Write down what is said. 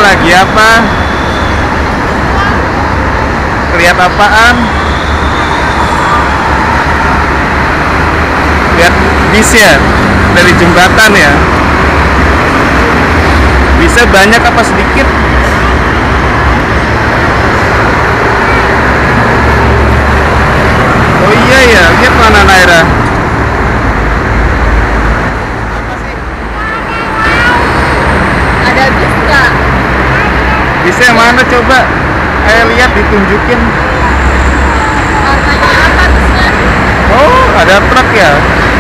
lagi apa? Lihat apaan? Lihat bis ya? Dari jembatan ya? Bisa banyak apa sedikit? Oh iya ya, lihat mana Naira? Ada bis nggak? Bisa yang mana coba? Ayo lihat, ditunjukin. Warnanya apa bisnya? Oh, ada truk ya?